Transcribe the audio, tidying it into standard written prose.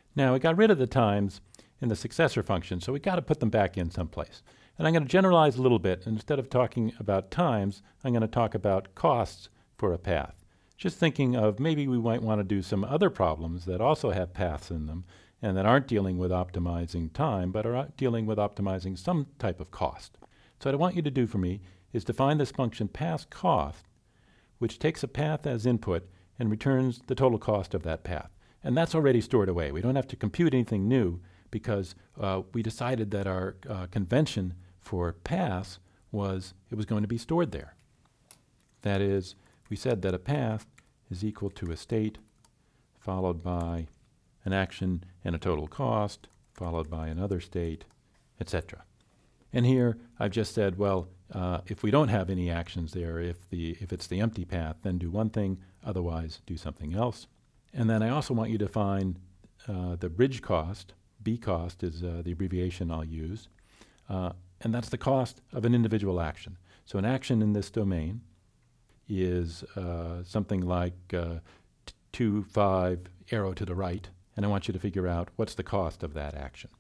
Now, we got rid of the times in the successor function, so we got to put them back in someplace. And I'm going to generalize a little bit. Instead of talking about times, I'm going to talk about costs for a path. Just thinking of maybe we might want to do some other problems that also have paths in them and that aren't dealing with optimizing time, but are dealing with optimizing some type of cost. So what I want you to do for me is define this function passCost, which takes a path as input and returns the total cost of that path. And that's already stored away. We don't have to compute anything new because we decided that our convention for paths was it was going to be stored there. That is, we said that a path is equal to a state followed by an action and a total cost followed by another state, etc. And here I've just said, well, if we don't have any actions there, if it's the empty path, then do one thing, otherwise do something else. And then I also want you to find the bridge cost. B cost is the abbreviation I'll use. And that's the cost of an individual action. So an action in this domain is something like 2, 5, arrow to the right. And I want you to figure out what's the cost of that action.